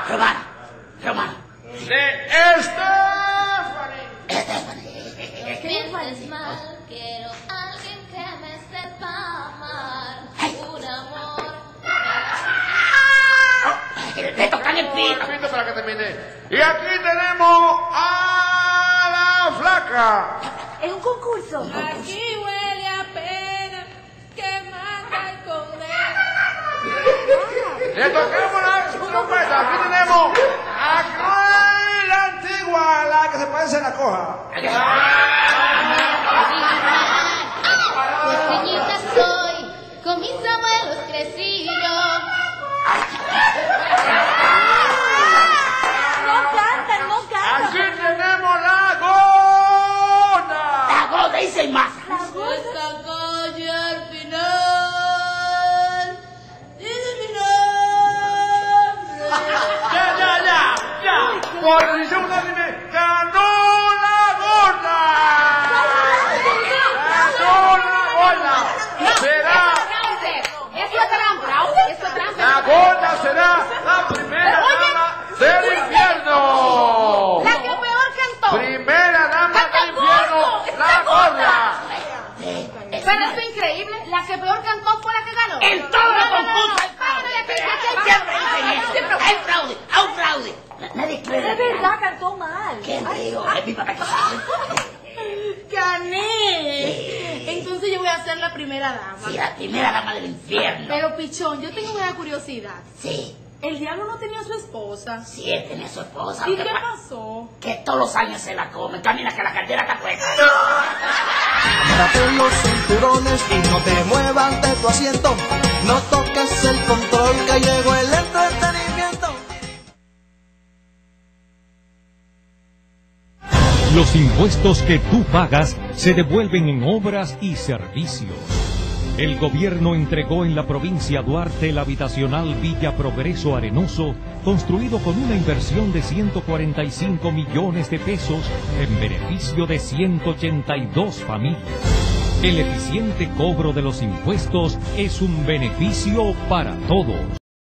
Romana. De Stephanie. Pienses mal, quiero alguien que me sepa amar. Un amor. Le tocan el pito. Pito para que termine. Y aquí tenemos a la flaca. Es un concurso. Aquí huele a pena que mata y condena. Le toquemos la trompeta. Aquí tenemos a Cruel, la antigua, la que se parece a la coja. Pequeñita soy, con mis abuelos crecí yo. No cantan. Aquí tenemos la gorda. La gorda dice más. Esta calle al final dice mi nombre. Ya. Por decisión unánime, ganó la gorda. Ganó la gorda. Será, la gorda será la primera dama del infierno. La que peor cantó. Primera dama del infierno, la gorda. Pero esto es increíble. La que peor cantó fue la que ganó. En todos los concursos siempre dicen eso. Siempre hay fraude, hay un fraude. Nadie cree. Es verdad, cantó mal. ¿Qué digo? Es mi papá que sabe. Gané. Entonces yo voy a ser la primera dama. Sí, la primera dama del infierno. Pero Pichón, yo tengo una curiosidad. Sí, El diablo no tenía su esposa. sí, él tenía su esposa. ¿Y Lo que qué pasa pasó? que todos los años se la comen. Camina que la cartera está puesta. Amarrate los cinturones y no te muevas de tu asiento. No toques el control que llegó el entretenimiento. Los impuestos que tú pagas se devuelven en obras y servicios. El gobierno entregó en la provincia Duarte el habitacional Villa Progreso Arenoso, construido con una inversión de 145 millones de pesos en beneficio de 182 familias. El eficiente cobro de los impuestos es un beneficio para todos.